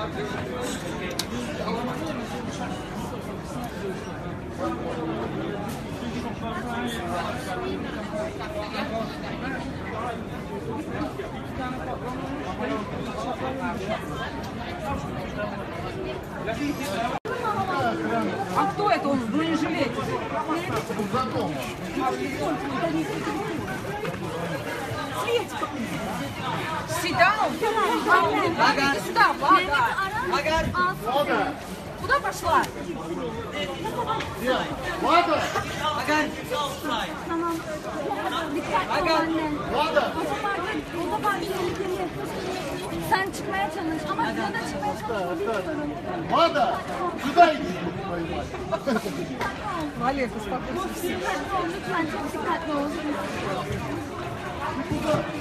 А кто это он в бронежилете? Седанов? Иди сюда, Влада. Куда пошла? Влада! Tamam. Dikkatli ol anne. Vlada! O da var tehlikeli. Sen çıkmaya çalış ama ya da çıkmaya çalış. Bilmiyorum. Влада! Сюда иди! Валерка, успокойся. Dikkatli ol lütfen, çok dikkatli ol.